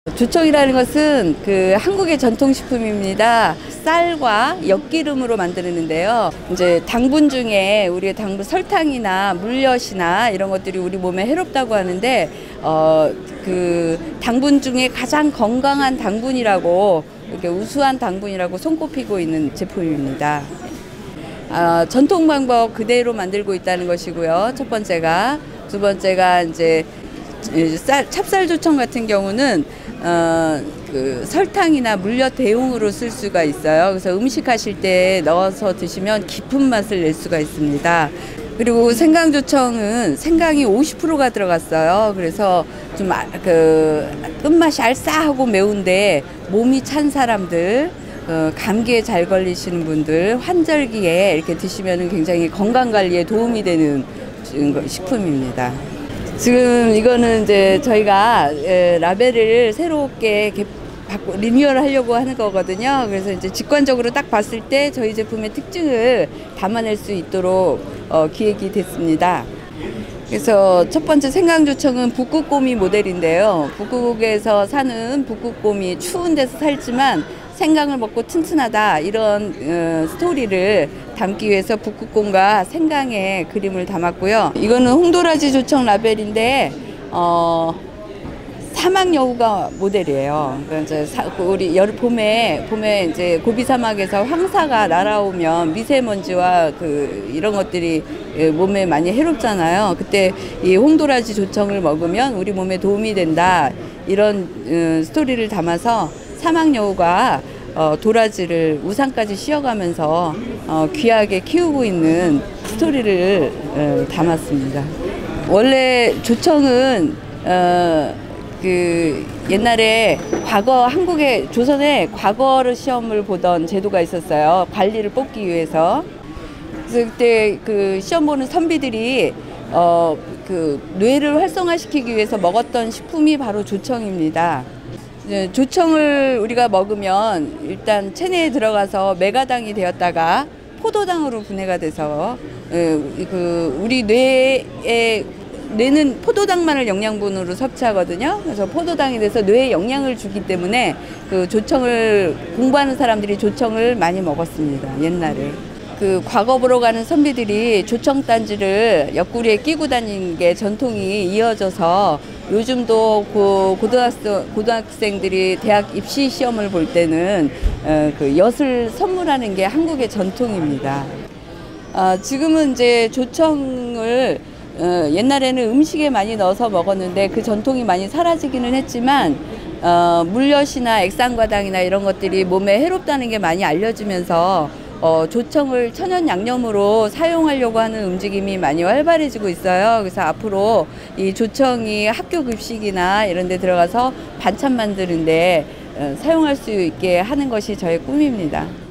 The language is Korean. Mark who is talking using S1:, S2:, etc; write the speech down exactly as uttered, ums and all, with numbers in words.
S1: 조청이라는 것은 그 한국의 전통식품입니다. 쌀과 엿기름으로 만드는데요. 이제 당분 중에 우리의 당분 설탕이나 물엿이나 이런 것들이 우리 몸에 해롭다고 하는데 어, 그 당분 중에 가장 건강한 당분이라고 이렇게 우수한 당분이라고 손꼽히고 있는 제품입니다. 아, 전통 방법 그대로 만들고 있다는 것이고요. 첫 번째가 두 번째가 이제 쌀, 찹쌀조청 같은 경우는 어, 그 설탕이나 물엿 대용으로 쓸 수가 있어요. 그래서 음식 하실 때 넣어서 드시면 깊은 맛을 낼 수가 있습니다. 그리고 생강조청은 생강이 오십 퍼센트가 들어갔어요. 그래서 좀 그 끝맛이 알싸하고 매운데 몸이 찬 사람들, 어, 감기에 잘 걸리시는 분들, 환절기에 이렇게 드시면 굉장히 건강 관리에 도움이 되는 식품입니다. 지금 이거는 이제 저희가 라벨을 새롭게 바꾸, 리뉴얼 하려고 하는 거거든요. 그래서 이제 직관적으로 딱 봤을 때 저희 제품의 특징을 담아낼 수 있도록 어, 기획이 됐습니다. 그래서 첫 번째 생강조청은 북극곰이 모델인데요. 북극에서 사는 북극곰이 추운 데서 살지만 생강을 먹고 튼튼하다, 이런 어, 스토리를 담기 위해서 북극곰과 생강의 그림을 담았고요. 이거는 홍도라지 조청 라벨인데 어, 사막여우가 모델이에요. 그러니까 이제 사, 우리 여 봄에 봄에 이제 고비 사막에서 황사가 날아오면 미세먼지와 그 이런 것들이 몸에 많이 해롭잖아요. 그때 이 홍도라지 조청을 먹으면 우리 몸에 도움이 된다, 이런 어, 스토리를 담아서 사막여우가 어, 도라지를 우산까지 씌워가면서 어, 귀하게 키우고 있는 스토리를 어, 담았습니다. 원래 조청은 어, 그 옛날에 과거 한국의 조선에 과거를 시험을 보던 제도가 있었어요. 관리를 뽑기 위해서. 그래서 그때 그 시험 보는 선비들이 어, 그 뇌를 활성화시키기 위해서 먹었던 식품이 바로 조청입니다. 조청을 우리가 먹으면 일단 체내에 들어가서 메가당이 되었다가 포도당으로 분해가 돼서 그 우리 뇌에 뇌는 포도당만을 영양분으로 섭취하거든요. 그래서 포도당이 돼서 뇌에 영양을 주기 때문에 그 조청을 공부하는 사람들이 조청을 많이 먹었습니다. 옛날에. 그 과거 보러 가는 선비들이 조청단지를 옆구리에 끼고 다니는 게 전통이 이어져서 요즘도 그 고등학생, 고등학생들이 대학 입시 시험을 볼 때는 어, 그 엿을 선물하는 게 한국의 전통입니다. 어, 지금은 이제 조청을 어, 옛날에는 음식에 많이 넣어서 먹었는데 그 전통이 많이 사라지기는 했지만 어, 물엿이나 액상과당이나 이런 것들이 몸에 해롭다는 게 많이 알려지면서 어, 조청을 천연 양념으로 사용하려고 하는 움직임이 많이 활발해지고 있어요. 그래서 앞으로 이 조청이 학교 급식이나 이런 데 들어가서 반찬 만드는데 어, 사용할 수 있게 하는 것이 저의 꿈입니다.